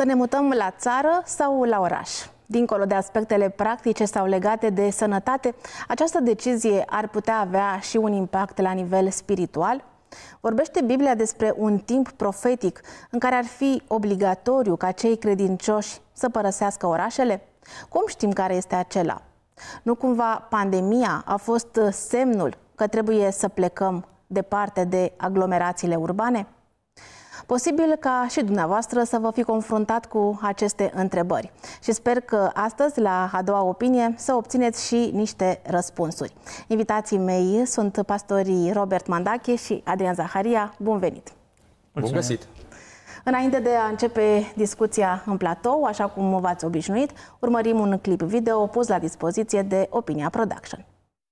Să ne mutăm la țară sau la oraș? Dincolo de aspectele practice sau legate de sănătate, această decizie ar putea avea și un impact la nivel spiritual? Vorbește Biblia despre un timp profetic în care ar fi obligatoriu ca cei credincioși să părăsească orașele? Cum știm care este acela? Nu cumva pandemia a fost semnul că trebuie să plecăm departe de aglomerațiile urbane? Posibil ca și dumneavoastră să vă fi confruntat cu aceste întrebări și sper că astăzi, la A doua opinie, să obțineți și niște răspunsuri. Invitații mei sunt pastorii Robert Mandache și Adrian Zaharia. Bun venit! Bun găsit! Înainte de a începe discuția în platou, așa cum v-ați obișnuit, urmărim un clip video pus la dispoziție de Opinia Production.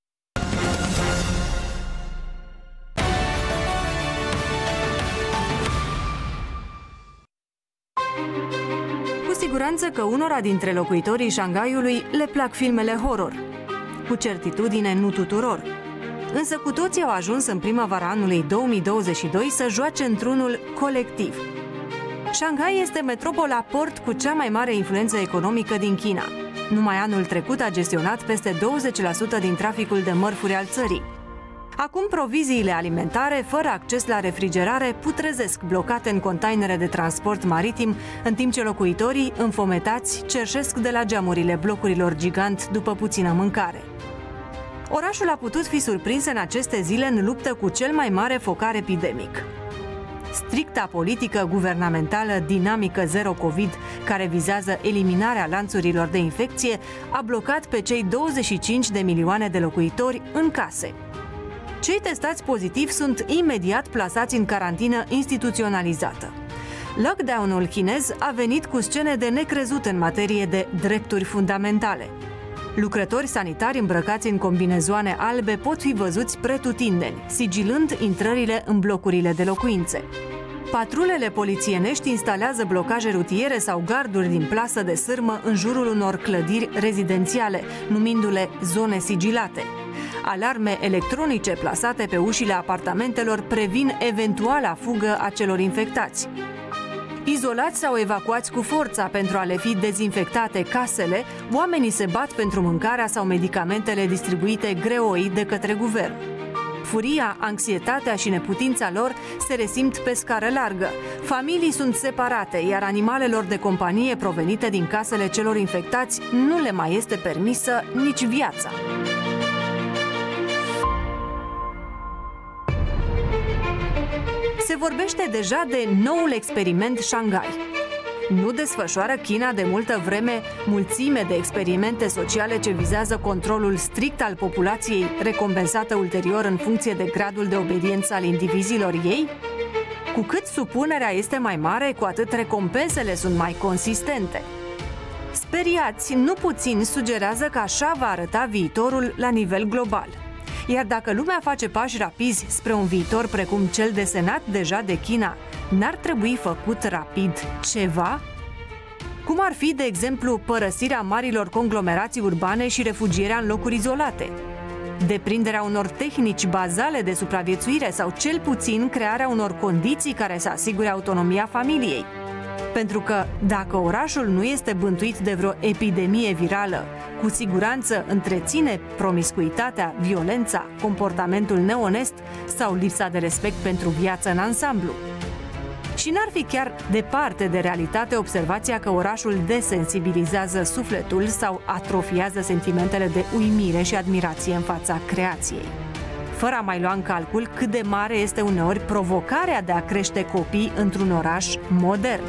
Cu siguranță că unora dintre locuitorii Shanghaiului le plac filmele horror. Cu certitudine, nu tuturor. Însă cu toții au ajuns în primăvara anului 2022 să joace într-unul colectiv. Shanghai este metropola port cu cea mai mare influență economică din China. Numai anul trecut a gestionat peste 20% din traficul de mărfuri al țării. Acum proviziile alimentare, fără acces la refrigerare, putrezesc blocate în containere de transport maritim, în timp ce locuitorii, înfometați, cerșesc de la geamurile blocurilor gigant după puțină mâncare. Orașul a putut fi surprins în aceste zile în luptă cu cel mai mare focar epidemic. Stricta politică guvernamentală dinamică zero COVID, care vizează eliminarea lanțurilor de infecție, a blocat pe cei 25 de milioane de locuitori în case. Cei testați pozitiv sunt imediat plasați în carantină instituționalizată. Lockdown-ul chinez a venit cu scene de necrezut în materie de drepturi fundamentale. Lucrători sanitari îmbrăcați în combinezoane albe pot fi văzuți pretutindeni, sigilând intrările în blocurile de locuințe. Patrulele polițienești instalează blocaje rutiere sau garduri din plasă de sârmă în jurul unor clădiri rezidențiale, numindu-le zone sigilate. Alarme electronice plasate pe ușile apartamentelor previn eventuala fugă a celor infectați. Izolați sau evacuați cu forța pentru a le fi dezinfectate casele, oamenii se bat pentru mâncarea sau medicamentele distribuite greoi de către guvern. Furia, anxietatea și neputința lor se resimt pe scară largă. Familii sunt separate, iar animalelor de companie provenite din casele celor infectați nu le mai este permisă nici viața. Se vorbește deja de noul experiment Shanghai. Nu desfășoară China de multă vreme mulțime de experimente sociale ce vizează controlul strict al populației, recompensată ulterior în funcție de gradul de obediență al indivizilor ei? Cu cât supunerea este mai mare, cu atât recompensele sunt mai consistente. Speriați, nu puțin sugerează că așa va arăta viitorul la nivel global. Iar dacă lumea face pași rapizi spre un viitor precum cel desenat deja de China, n-ar trebui făcut rapid ceva? Cum ar fi, de exemplu, părăsirea marilor conglomerații urbane și refugierea în locuri izolate? Deprinderea unor tehnici bazale de supraviețuire sau cel puțin crearea unor condiții care să asigure autonomia familiei? Pentru că dacă orașul nu este bântuit de vreo epidemie virală, cu siguranță întreține promiscuitatea, violența, comportamentul neonest sau lipsa de respect pentru viață în ansamblu. Și n-ar fi chiar departe de realitate observația că orașul desensibilizează sufletul sau atrofiază sentimentele de uimire și admirație în fața creației. Fără a mai lua în calcul cât de mare este uneori provocarea de a crește copii într-un oraș modern.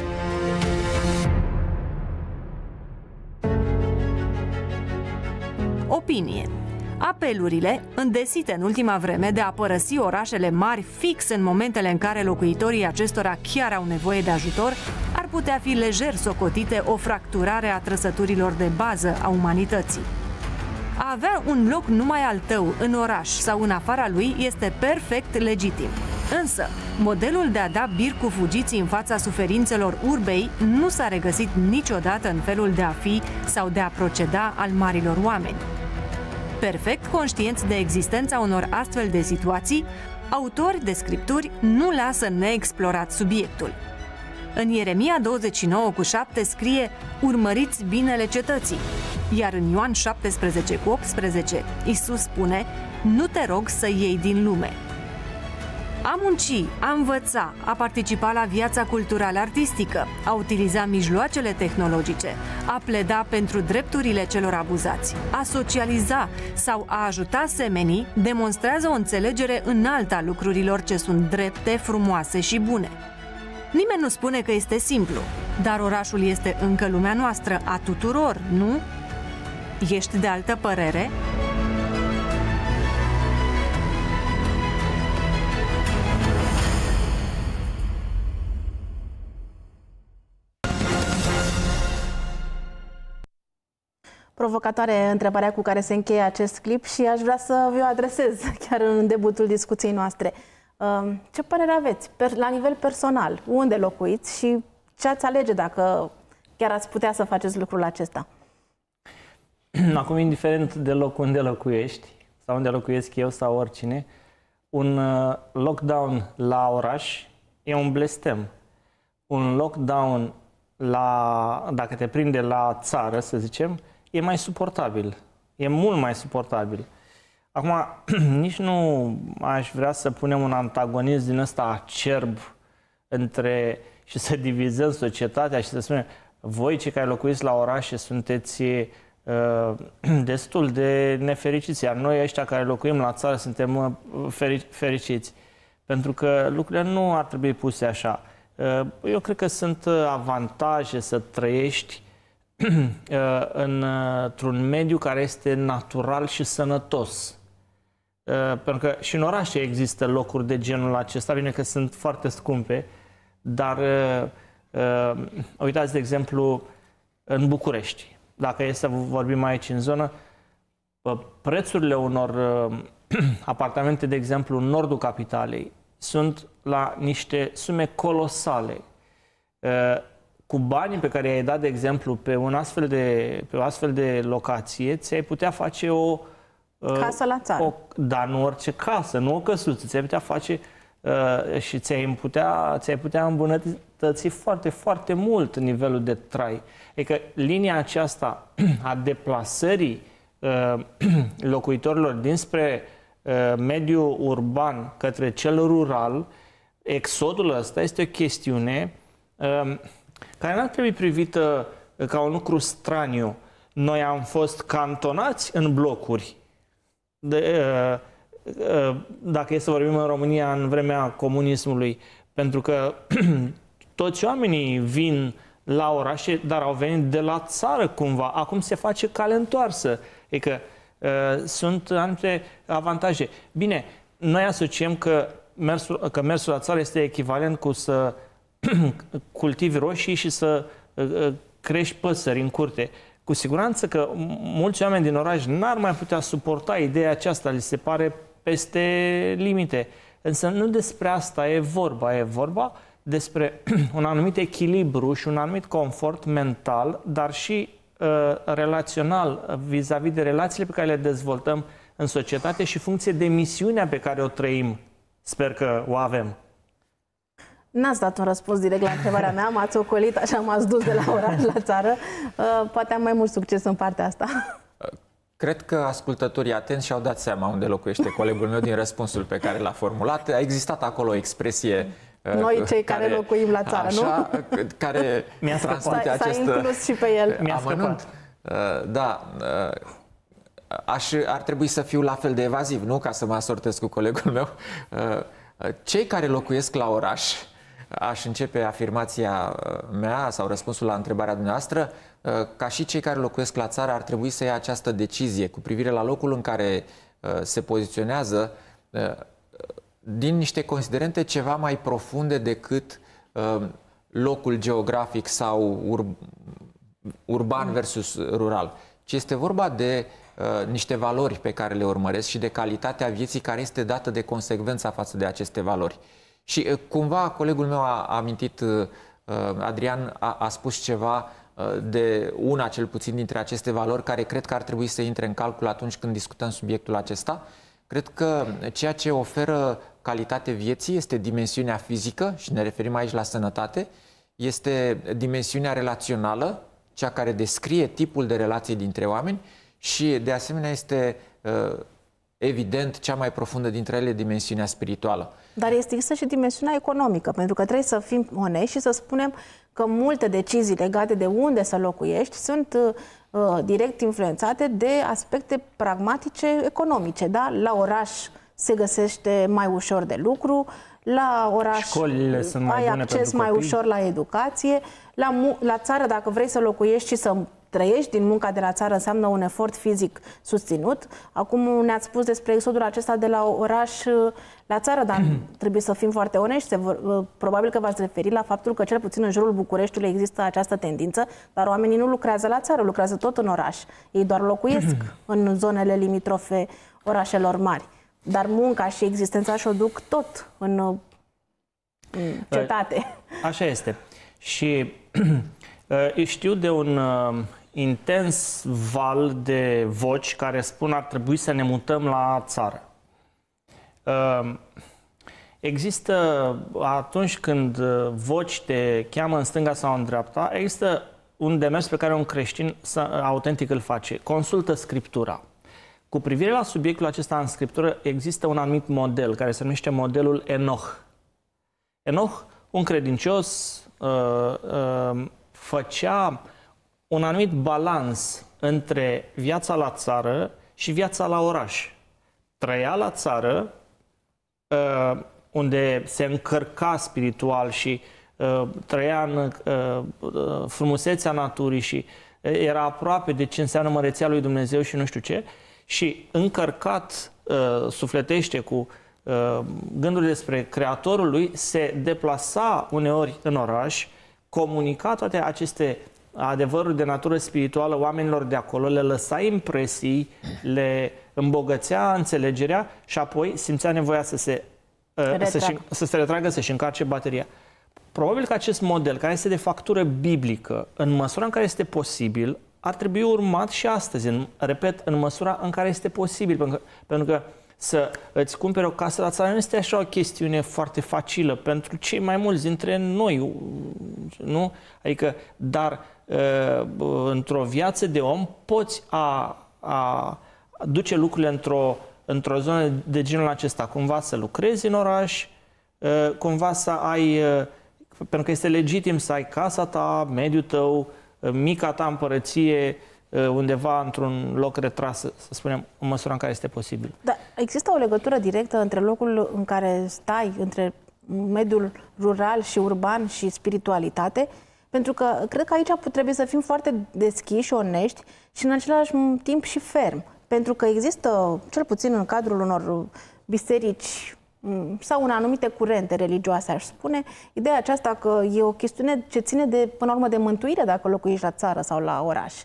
Opinie. Apelurile, îndesite în ultima vreme de a părăsi orașele mari fix în momentele în care locuitorii acestora chiar au nevoie de ajutor, ar putea fi lejer socotite o fracturare a trăsăturilor de bază a umanității. A avea un loc numai al tău în oraș sau în afara lui este perfect legitim. Însă, modelul de a da bir cu fugiții în fața suferințelor urbei nu s-a regăsit niciodată în felul de a fi sau de a proceda al marilor oameni. Perfect conștienți de existența unor astfel de situații, autori de scripturi nu lasă neexplorat subiectul. În Ieremia 29:7 scrie: urmăriți binele cetății. Iar în Ioan 17:18, Iisus spune: nu te rog să iei din lume. A munci, a învăța, a participa la viața cultural-artistică, a utiliza mijloacele tehnologice, a pleda pentru drepturile celor abuzați, a socializa sau a ajuta semenii demonstrează o înțelegere înaltă a lucrurilor ce sunt drepte, frumoase și bune. Nimeni nu spune că este simplu, dar orașul este încă lumea noastră, a tuturor, nu? Ești de altă părere? Provocatoare întrebarea cu care se încheie acest clip și aș vrea să vi-o adresez chiar în debutul discuției noastre. Ce părere aveți la nivel personal? Unde locuiți și ce ați alege dacă chiar ați putea să faceți lucrul acesta? Acum, indiferent de loc unde locuiești sau unde locuiesc eu sau oricine, un lockdown la oraș e un blestem. Un lockdown dacă te prinde la țară, să zicem, e mai suportabil. E mult mai suportabil. Acum, nici nu aș vrea să punem un antagonism din ăsta acerb și să divizăm societatea și să spunem: voi, cei care locuiți la orașe, sunteți destul de nefericiți, iar noi, ăștia care locuim la țară, suntem fericiți. Pentru că lucrurile nu ar trebui puse așa. Eu cred că sunt avantaje să trăiești într-un mediu care este natural și sănătos. Pentru că și în orașe există locuri de genul acesta, bine că sunt foarte scumpe, dar uitați, de exemplu, în București. Dacă e să vorbim aici în zonă, prețurile unor apartamente, de exemplu, în nordul capitalei, sunt la niște sume colosale. Cu banii pe care i-ai dat, de exemplu, pe o astfel de locație, ți-ai putea face o casă la țară. Dar nu orice casă, nu o căsuță. Ți-ai putea face și ți-ai putea îmbunătăți foarte, foarte mult nivelul de trai. Adică linia aceasta a deplasării locuitorilor dinspre mediul urban către cel rural, exodul ăsta este o chestiune care n-ar trebui privită ca un lucru straniu. Noi am fost cantonați în blocuri. Dacă e să vorbim în România în vremea comunismului, pentru că toți oamenii vin la orașe, dar au venit de la țară cumva. Acum se face cale întoarsă. Adică sunt anumite avantaje. Bine, noi asociem că mersul la țară este echivalent cu să cultivi roșii și să crești păsări în curte. Cu siguranță că mulți oameni din oraș n-ar mai putea suporta ideea aceasta, li se pare peste limite. Însă nu despre asta e vorba. E vorba despre un anumit echilibru și un anumit confort mental, dar și relațional, vis-a-vis de relațiile pe care le dezvoltăm în societate și funcție de misiunea pe care o trăim. Sper că o avem. N-ați dat un răspuns direct la întrebarea mea, m-ați ocolit, așa m-ați dus de la oraș la țară. Poate am mai mult succes în partea asta. Cred că ascultătorii atenți și-au dat seama unde locuiește colegul meu din răspunsul pe care l-a formulat. A existat acolo o expresie... Noi cei care locuim la țară, așa, nu? Care transmite acest inclus și pe el. amănunt. Da, ar trebui să fiu la fel de evaziv, nu? Ca să mă asortez cu colegul meu. Cei care locuiesc la oraș, aș începe afirmația mea sau răspunsul la întrebarea dumneavoastră, ca și cei care locuiesc la țară ar trebui să ia această decizie cu privire la locul în care se poziționează din niște considerente ceva mai profunde decât locul geografic sau urban versus rural. Ci este vorba de niște valori pe care le urmăresc și de calitatea vieții care este dată de consecvența față de aceste valori. Și cumva colegul meu a amintit, Adrian a spus ceva de una cel puțin dintre aceste valori care cred că ar trebui să intre în calcul atunci când discutăm subiectul acesta. Cred că ceea ce oferă calitate vieții este dimensiunea fizică și ne referim aici la sănătate, este dimensiunea relațională, cea care descrie tipul de relație dintre oameni și, de asemenea, este evident cea mai profundă dintre ele, dimensiunea spirituală. Dar există și dimensiunea economică, pentru că trebuie să fim onești și să spunem că multe decizii legate de unde să locuiești sunt direct influențate de aspecte pragmatice economice. Da? La oraș se găsește mai ușor de lucru, la oraș sunt mai ai bune acces pentru mai copii. ușor la educație, la țară, dacă vrei să locuiești și să trăiești din munca de la țară, înseamnă un efort fizic susținut. Acum ne-ați spus despre exodul acesta de la oraș la țară, dar trebuie să fim foarte onești. Probabil că v-ați referit la faptul că cel puțin în jurul Bucureștiului există această tendință, dar oamenii nu lucrează la țară, lucrează tot în oraș. Ei doar locuiesc în zonele limitrofe orașelor mari. Dar munca și existența și-o duc tot în cetate. Așa este. Și știu de un intens val de voci care spun ar trebui să ne mutăm la țară. Există, atunci când voci te cheamă în stânga sau în dreapta, există un demers pe care un creștin autentic îl face. Consultă Scriptura. Cu privire la subiectul acesta în Scriptură, există un anumit model care se numește modelul Enoch. Enoch, un credincios, făcea un anumit balans între viața la țară și viața la oraș. Trăia la țară, unde se încărca spiritual și trăia în frumusețea naturii și era aproape de ce înseamnă măreția lui Dumnezeu și nu știu ce, și încărcat sufletește cu gânduri despre Creatorul lui, se deplasa uneori în oraș, comunica toate aceste adevăruri de natură spirituală oamenilor de acolo, le lăsa impresii, le îmbogățea înțelegerea și apoi simțea nevoia să se retragă, să-și încarce bateria. Probabil că acest model, care este de factură biblică, în măsura în care este posibil, ar trebui urmat și astăzi, repet, în măsura în care este posibil, pentru că să îți cumperi o casă la țară nu este așa o chestiune foarte facilă pentru cei mai mulți dintre noi, nu? Adică, dar într-o viață de om poți a duce lucrurile într-o zonă de genul acesta, cumva să lucrezi în oraș, cumva să ai, pentru că este legitim să ai casa ta, mediul tău, mica ta împărăție, undeva într-un loc retras, să spunem, în măsura în care este posibil. Da, există o legătură directă între locul în care stai, între mediul rural și urban și spiritualitate? Pentru că cred că aici trebuie să fim foarte deschiși și onești și în același timp și ferm. Pentru că există, cel puțin în cadrul unor biserici sau în anumite curente religioase, aș spune, ideea aceasta că e o chestiune ce ține de, până la urmă, de mântuire dacă locuiești la țară sau la oraș.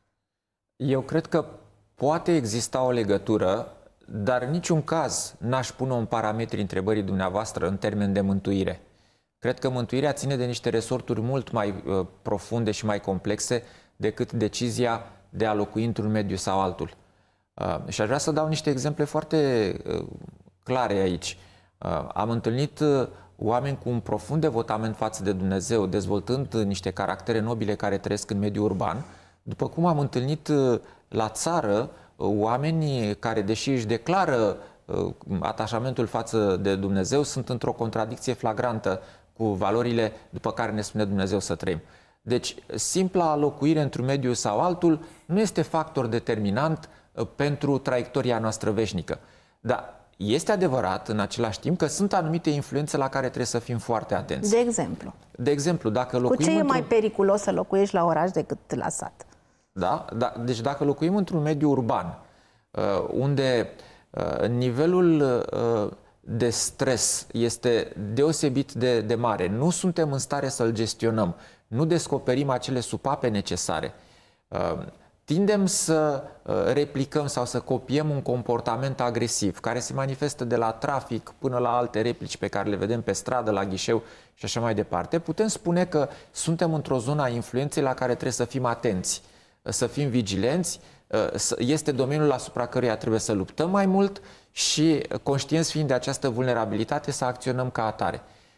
Eu cred că poate exista o legătură, dar în niciun caz n-aș pune un parametru întrebării dumneavoastră în termen de mântuire. Cred că mântuirea ține de niște resorturi mult mai profunde și mai complexe decât decizia de a locui într-un mediu sau altul. Și aș vrea să dau niște exemple foarte clare aici. Am întâlnit oameni cu un profund devotament față de Dumnezeu, dezvoltând niște caractere nobile care trăiesc în mediul urban, după cum am întâlnit la țară oameni care, deși își declară atașamentul față de Dumnezeu, sunt într-o contradicție flagrantă cu valorile după care ne spune Dumnezeu să trăim. Deci, simpla locuire într-un mediu sau altul nu este factor determinant pentru traiectoria noastră veșnică. Dar este adevărat, în același timp, că sunt anumite influențe la care trebuie să fim foarte atenți. De exemplu? De exemplu, dacă locuim cu ce e mai periculos să locuiești la oraș decât la sat? Da? Deci dacă locuim într-un mediu urban, unde nivelul de stres este deosebit de mare, nu suntem în stare să-l gestionăm, nu descoperim acele supape necesare, tindem să replicăm sau să copiem un comportament agresiv care se manifestă de la trafic până la alte replici pe care le vedem pe stradă, la ghișeu și așa mai departe, putem spune că suntem într-o zonă a influenței la care trebuie să fim atenți, să fim vigilenți, este domeniul asupra căruia trebuie să luptăm mai mult și, conștienți fiind de această vulnerabilitate, să acționăm ca atare.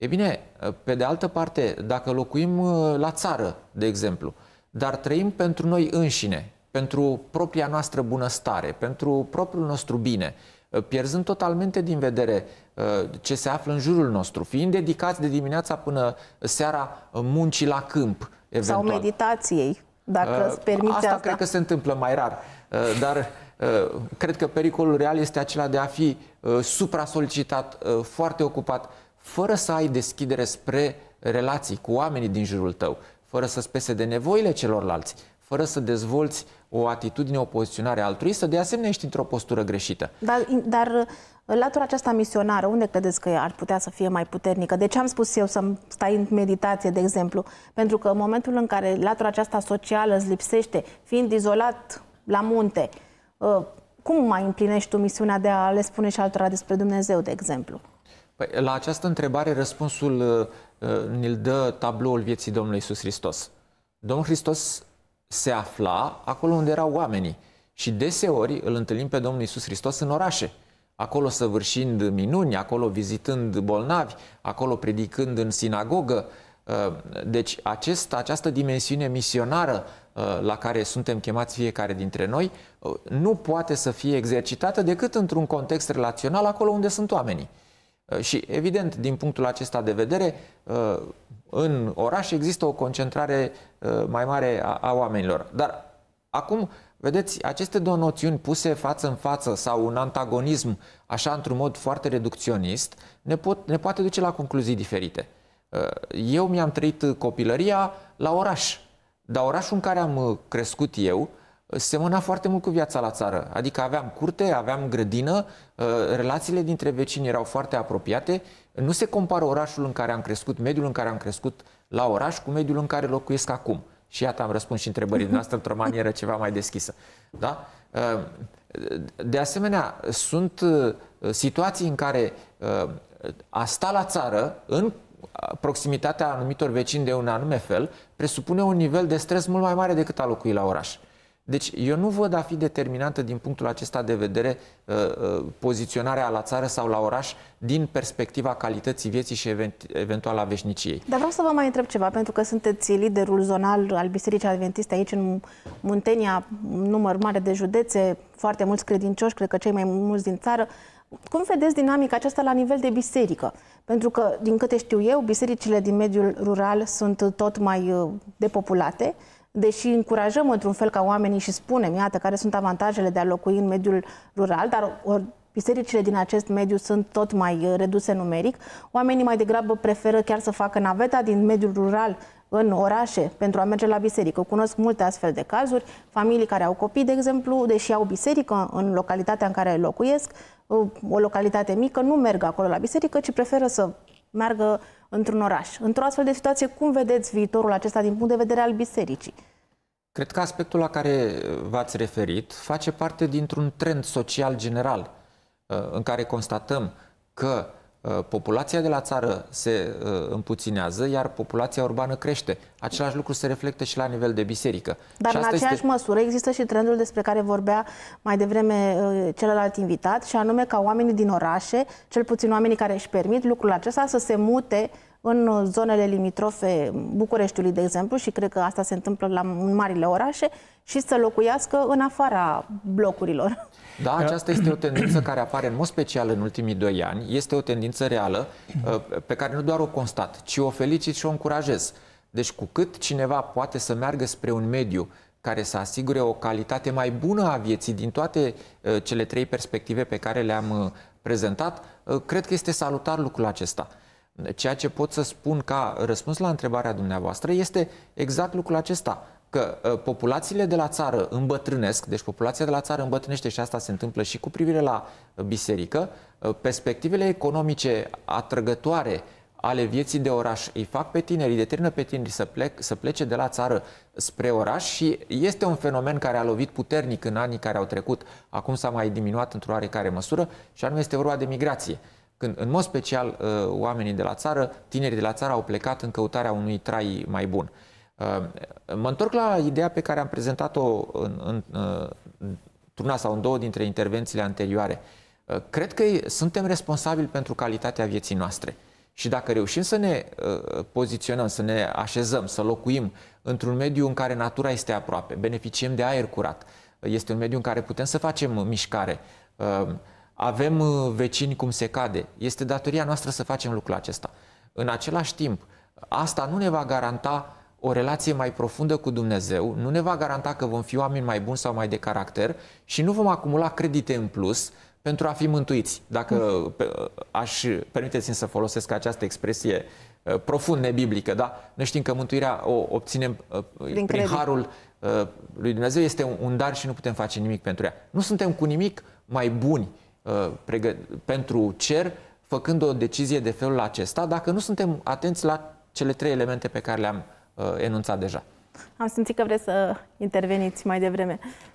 E bine, pe de altă parte, dacă locuim la țară, de exemplu, dar trăim pentru noi înșine, pentru propria noastră bunăstare, pentru propriul nostru bine, pierzând totalmente din vedere ce se află în jurul nostru, fiind dedicați de dimineața până seara muncii la câmp, eventual. Sau meditației, dacă îți permite asta. Cred că se întâmplă mai rar, dar cred că pericolul real este acela de a fi supra-solicitat, foarte ocupat, fără să ai deschidere spre relații cu oamenii din jurul tău, fără să-ți pese de nevoile celorlalți, fără să dezvolți o atitudine, o poziționare altruistă, de asemenea ești într-o postură greșită. Dar latura aceasta misionară, unde credeți că ar putea să fie mai puternică? De ce am spus eu să stai în meditație, de exemplu? Pentru că în momentul în care latura aceasta socială îți lipsește, fiind izolat la munte, cum mai împlinești tu misiunea de a le spune și altora despre Dumnezeu, de exemplu? Păi, la această întrebare, răspunsul ne-l dă tabloul vieții Domnului Iisus Hristos. Domnul Hristos se afla acolo unde erau oamenii și deseori îl întâlnim pe Domnul Iisus Hristos în orașe, acolo săvârșind minuni, acolo vizitând bolnavi, acolo predicând în sinagogă. Deci această dimensiune misionară la care suntem chemați fiecare dintre noi nu poate să fie exercitată decât într-un context relațional acolo unde sunt oamenii. Și evident, din punctul acesta de vedere, în oraș există o concentrare mai mare a oamenilor. Dar acum, vedeți, aceste două noțiuni puse față în față sau un antagonism, așa într-un mod foarte reducționist, ne poate duce la concluzii diferite. Eu mi-am trăit copilăria la oraș, dar orașul în care am crescut eu semăna foarte mult cu viața la țară. Adică aveam curte, aveam grădină, relațiile dintre vecini erau foarte apropiate. Nu se compară orașul în care am crescut, mediul în care am crescut la oraș cu mediul în care locuiesc acum. Și iată, am răspuns și întrebării noastre într-o manieră ceva mai deschisă. Da? De asemenea, sunt situații în care a sta la țară, în proximitatea anumitor vecini de un anume fel, presupune un nivel de stres mult mai mare decât a locui la oraș. Deci eu nu văd a fi determinantă din punctul acesta de vedere poziționarea la țară sau la oraș din perspectiva calității vieții și eventual a veșniciei. Dar vreau să vă mai întreb ceva, pentru că sunteți liderul zonal al Bisericii Adventiste aici în Muntenia, un număr mare de județe, foarte mulți credincioși, cred că cei mai mulți din țară. Cum vedeți dinamica aceasta la nivel de biserică? Pentru că, din câte știu eu, bisericile din mediul rural sunt tot mai depopulate, deși încurajăm într-un fel ca oamenii și spunem, iată, care sunt avantajele de a locui în mediul rural, dar bisericile din acest mediu sunt tot mai reduse numeric. Oamenii mai degrabă preferă chiar să facă naveta din mediul rural în orașe pentru a merge la biserică. Cunosc multe astfel de cazuri, familii care au copii, de exemplu, deși au biserică în localitatea în care locuiesc, o localitate mică, nu merg acolo la biserică, ci preferă să meargă într-un oraș. Într-o astfel de situație, cum vedeți viitorul acesta din punct de vedere al bisericii? Cred că aspectul la care v-ați referit face parte dintr-un trend social general în care constatăm că populația de la țară se împuținează, iar populația urbană crește. Același lucru se reflectă și la nivel de biserică. Dar în aceeași măsură există și trendul despre care vorbea mai devreme celălalt invitat, și anume ca oamenii din orașe, cel puțin oamenii care își permit lucrul acesta, să se mute în zonele limitrofe Bucureștiului, de exemplu, și cred că asta se întâmplă în marile orașe, și să locuiască în afara blocurilor. Da, aceasta este o tendință care apare în mod special în ultimii 2 ani. Este o tendință reală pe care nu doar o constat, ci o felicit și o încurajez. Deci cu cât cineva poate să meargă spre un mediu care să asigure o calitate mai bună a vieții din toate cele 3 perspective pe care le-am prezentat, cred că este salutar lucrul acesta. Ceea ce pot să spun ca răspuns la întrebarea dumneavoastră este exact lucrul acesta, că populațiile de la țară îmbătrânesc, deci populația de la țară îmbătrânește și asta se întâmplă și cu privire la biserică, perspectivele economice atrăgătoare ale vieții de oraș îi fac pe tineri, îi determină pe tineri să plece de la țară spre oraș și este un fenomen care a lovit puternic în anii care au trecut, acum s-a mai diminuat într-o oarecare măsură, și anume este vorba de migrație. Când, în mod special, oamenii de la țară, tinerii de la țară au plecat în căutarea unui trai mai bun. Mă întorc la ideea pe care am prezentat-o într-una sau în 2 dintre intervențiile anterioare. Cred că suntem responsabili pentru calitatea vieții noastre Și dacă reușim să ne poziționăm, să ne așezăm, să locuim într-un mediu în care natura este aproape, beneficiem de aer curat, este un mediu în care putem să facem mișcare, avem vecini cum se cade, este datoria noastră să facem lucrul acesta. În același timp, asta nu ne va garanta o relație mai profundă cu Dumnezeu, nu ne va garanta că vom fi oameni mai buni sau mai de caracter și nu vom acumula credite în plus pentru a fi mântuiți. Dacă permiteți-mi să folosesc această expresie profund nebiblică, da? Noi știm că mântuirea o obținem prin harul lui Dumnezeu, este un dar și nu putem face nimic pentru ea. Nu suntem cu nimic mai buni pentru cer, făcând o decizie de felul acesta, dacă nu suntem atenți la cele 3 elemente pe care le-am enunțat deja. Am simțit că vreți să interveniți mai devreme.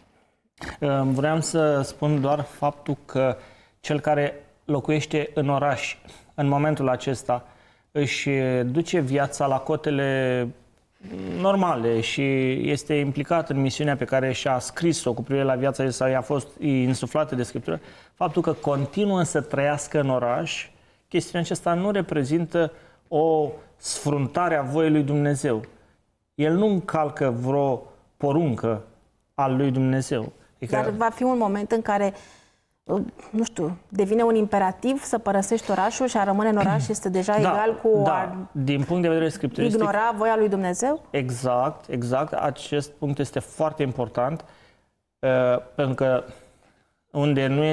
Vreau să spun doar faptul că cel care locuiește în oraș, în momentul acesta, își duce viața la cotele normale și este implicat în misiunea pe care și-a scris-o cu privire la viața ei sau i-a fost insuflată de Scriptură, faptul că continuă să trăiască în oraș, chestiunea aceasta nu reprezintă o sfruntare a voii lui Dumnezeu. El nu încalcă vreo poruncă al lui Dumnezeu. Adică... Dar va fi un moment în care, nu știu, devine un imperativ să părăsești orașul și a rămâne în oraș este deja egal cu din punct de vedere scripturistic, ignora voia lui Dumnezeu? Exact. Acest punct este foarte important, pentru că unde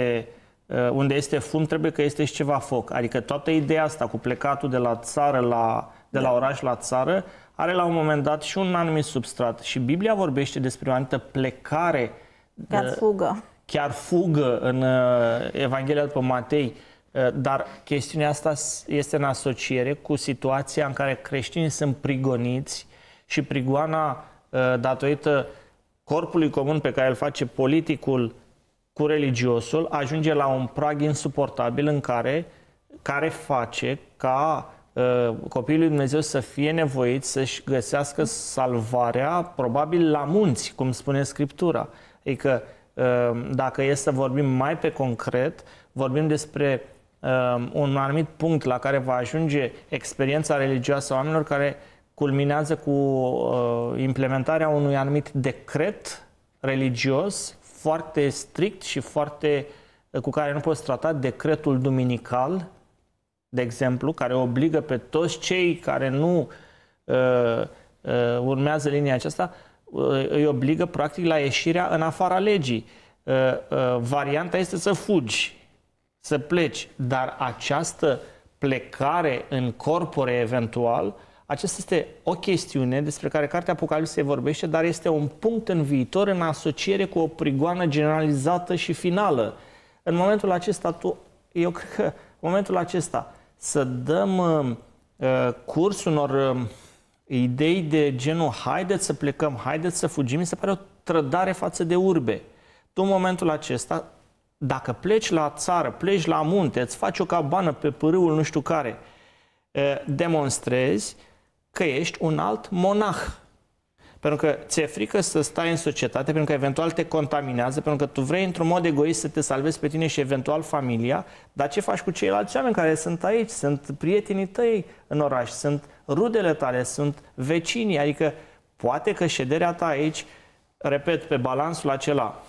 este fum, trebuie că este și ceva foc. Adică toată ideea asta cu plecatul de la țară de la oraș la țară are la un moment dat și un anumit substrat. Și Biblia vorbește despre o anumită plecare. Chiar fugă în Evanghelia după Matei. Dar chestiunea asta este în asociere cu situația în care creștinii sunt prigoniți și prigoana, datorită corpului comun pe care îl face politicul cu religiosul, ajunge la un prag insuportabil în care face ca copiii lui Dumnezeu să fie nevoiți să-și găsească salvarea, probabil la munți, cum spune Scriptura. Adică, dacă e să vorbim mai pe concret, vorbim despre un anumit punct la care va ajunge experiența religioasă a oamenilor, care culminează cu implementarea unui anumit decret religios foarte strict și cu care nu poți trata, decretul duminical, de exemplu, care obligă pe toți cei care nu urmează linia aceasta, îi obligă practic la ieșirea în afara legii. Varianta este să fugi, să pleci, dar această plecare în corpore eventual, aceasta este o chestiune despre care Cartea Apocalipsei vorbește, dar este un punct în viitor în asociere cu o prigoană generalizată și finală. În momentul acesta, eu cred că în momentul acesta să dăm curs unor idei de genul haideți să plecăm, haideți să fugim, mi se pare o trădare față de urbe. Tu în momentul acesta, dacă pleci la țară, pleci la munte, îți faci o cabană pe pârâul nu știu care, demonstrezi că ești un alt monah. Pentru că ți-e frică să stai în societate, pentru că eventual te contaminează, pentru că tu vrei într-un mod egoist să te salvezi pe tine și eventual familia, dar ce faci cu ceilalți oameni care sunt aici? Sunt prietenii tăi în oraș, sunt rudele tale, sunt vecinii, adică poate că șederea ta aici, repet, pe balansul acela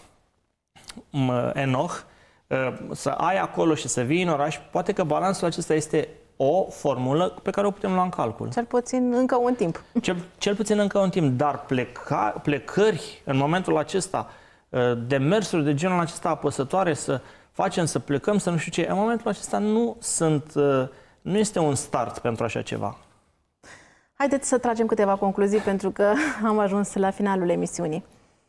Enoch, să ai acolo și să vii în oraș, poate că balansul acesta este o formulă pe care o putem lua în calcul. Cel puțin încă un timp. Cel puțin încă un timp, dar plecări în momentul acesta, demersuri de genul acesta apăsătoare, să facem, să plecăm, să nu știu ce, în momentul acesta nu este un start pentru așa ceva. Haideți să tragem câteva concluzii, pentru că am ajuns la finalul emisiunii.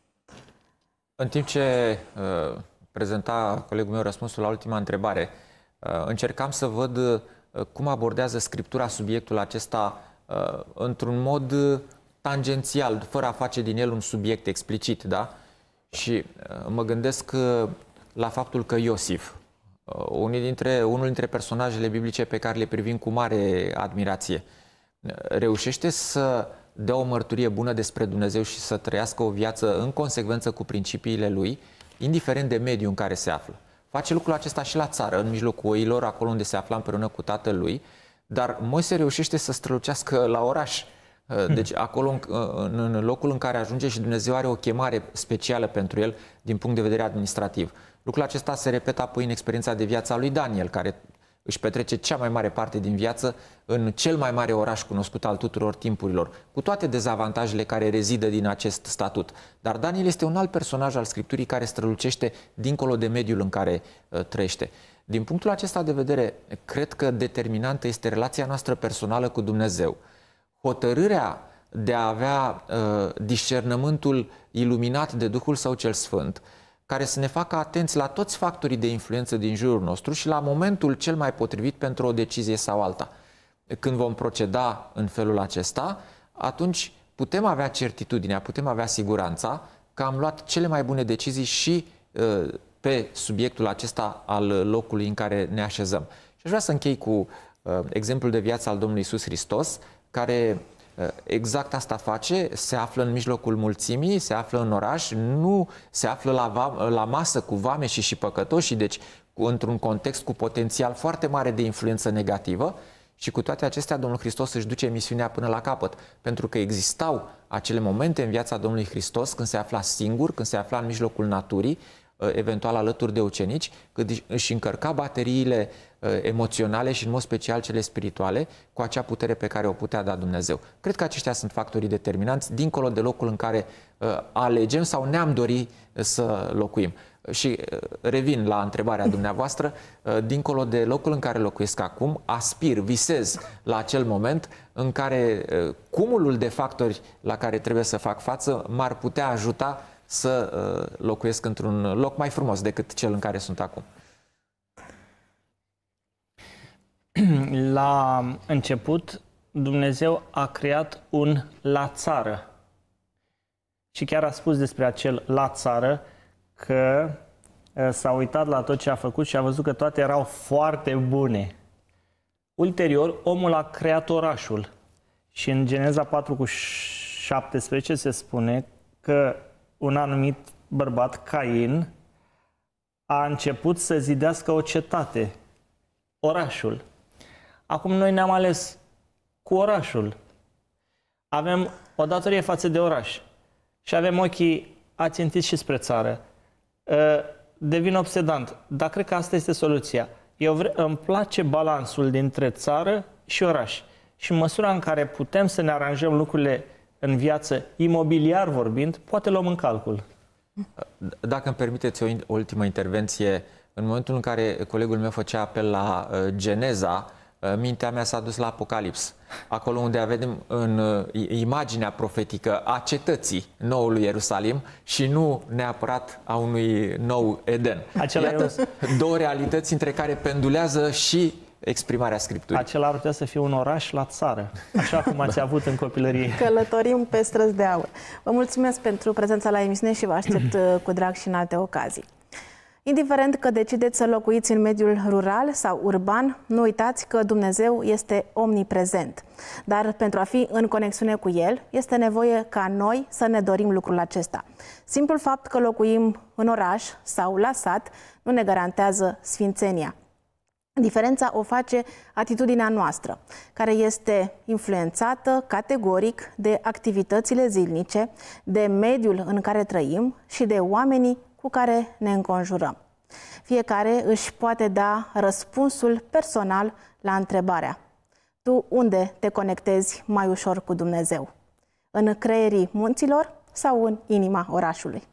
În timp ce prezenta colegul meu răspunsul la ultima întrebare, încercam să văd cum abordează Scriptura subiectul acesta într-un mod tangențial, fără a face din el un subiect explicit, da? Și mă gândesc la faptul că Iosif, unul dintre personajele biblice pe care le privim cu mare admirație, reușește să dea o mărturie bună despre Dumnezeu și să trăiască o viață în consecvență cu principiile lui, indiferent de mediul în care se află. Face lucrul acesta și la țară, în mijlocul oilor, acolo unde se afla împreună cu tatăl lui, dar Moise reușește să strălucească la oraș. Deci acolo, în locul în care ajunge, și Dumnezeu are o chemare specială pentru el din punct de vedere administrativ. Lucrul acesta se repetă apoi în experiența de viață a lui Daniel, care își petrece cea mai mare parte din viață în cel mai mare oraș cunoscut al tuturor timpurilor, cu toate dezavantajele care rezidă din acest statut. Dar Daniel este un alt personaj al Scripturii care strălucește dincolo de mediul în care trăiește. Din punctul acesta de vedere, cred că determinantă este relația noastră personală cu Dumnezeu. Hotărârea de a avea discernământul iluminat de Duhul Său cel Sfânt, care să ne facă atenți la toți factorii de influență din jurul nostru și la momentul cel mai potrivit pentru o decizie sau alta. Când vom proceda în felul acesta, atunci putem avea certitudinea, putem avea siguranța că am luat cele mai bune decizii și pe subiectul acesta al locului în care ne așezăm. Și aș vrea să închei cu exemplul de viață al Domnului Iisus Hristos, care exact asta face, se află în mijlocul mulțimii, se află în oraș, nu se află la masă cu vameși și păcătoși, deci într-un context cu potențial foarte mare de influență negativă, și cu toate acestea Domnul Hristos își duce misiunea până la capăt, pentru că existau acele momente în viața Domnului Hristos când se afla singur, când se afla în mijlocul naturii, eventual alături de ucenici, când își încărca bateriile emoționale și în mod special cele spirituale cu acea putere pe care o putea da Dumnezeu. Cred că aceștia sunt factorii determinanți dincolo de locul în care alegem sau ne-am dori să locuim. Și revin la întrebarea dumneavoastră, dincolo de locul în care locuiesc acum, aspir, visez la acel moment în care cumulul de factori la care trebuie să fac față m-ar putea ajuta să locuiesc într-un loc mai frumos decât cel în care sunt acum. La început, Dumnezeu a creat un la țară. Și chiar a spus despre acel la țară că s-a uitat la tot ce a făcut și a văzut că toate erau foarte bune. Ulterior, omul a creat orașul. Și în Geneza 4:17 se spune că un anumit bărbat, Cain, a început să zidească o cetate, orașul. Acum noi ne-am ales cu orașul. Avem o datorie față de oraș și avem ochii ațintiți și spre țară. Devin obsedant, dar cred că asta este soluția. Îmi place balansul dintre țară și oraș. Și în măsura în care putem să ne aranjăm lucrurile în viață, imobiliar vorbind, poate luăm în calcul. Dacă îmi permiteți o ultimă intervenție, în momentul în care colegul meu făcea apel la Geneza, mintea mea s-a dus la Apocalips, acolo unde avem în imaginea profetică a cetății noului Ierusalim și nu neapărat a unui nou Eden. Iată două realități între care pendulează și exprimarea Scripturii. Acela ar putea să fie un oraș la țară, așa cum ați avut în copilărie. Călătorim pe străzi de aur. Vă mulțumesc pentru prezența la emisiune și vă aștept cu drag și în alte ocazii. Indiferent că decideți să locuiți în mediul rural sau urban, nu uitați că Dumnezeu este omniprezent. Dar pentru a fi în conexiune cu El, este nevoie ca noi să ne dorim lucrul acesta. Simplul fapt că locuim în oraș sau la sat nu ne garantează sfințenia. Diferența o face atitudinea noastră, care este influențată categoric de activitățile zilnice, de mediul în care trăim și de oamenii cu care ne înconjurăm. Fiecare își poate da răspunsul personal la întrebarea: tu unde te conectezi mai ușor cu Dumnezeu? În creierii munților sau în inima orașului?